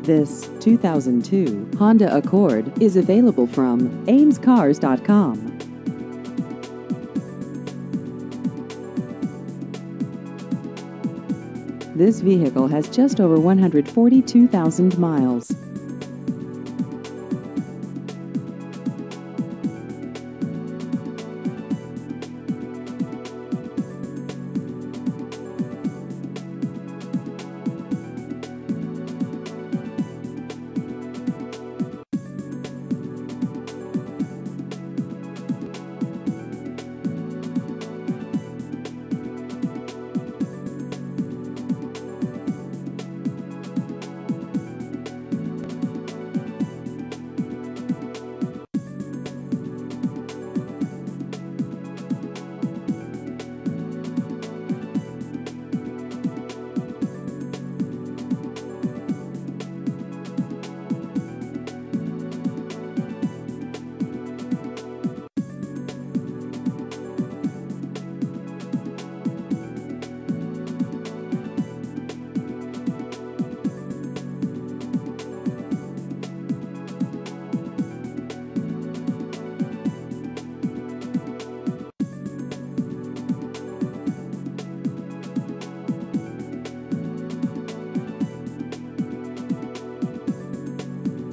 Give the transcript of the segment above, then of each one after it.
This 2002 Honda Accord is available from amescars.com. This vehicle has just over 142,000 miles.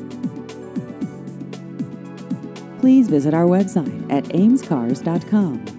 Please visit our website at amescars.com.